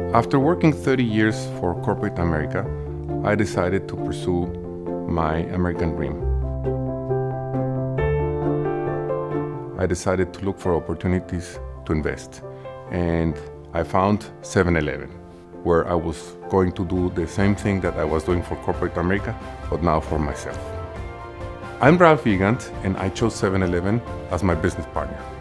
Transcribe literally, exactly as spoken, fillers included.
After working thirty years for corporate America, I decided to pursue my American dream. I decided to look for opportunities to invest, and I found seven eleven, where I was going to do the same thing that I was doing for corporate America, but now for myself. I'm Wiegandt, and I chose seven eleven as my business partner.